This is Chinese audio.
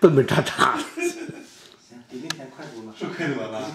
笨笨叉叉的。 行，比那天快多了。 是快多了。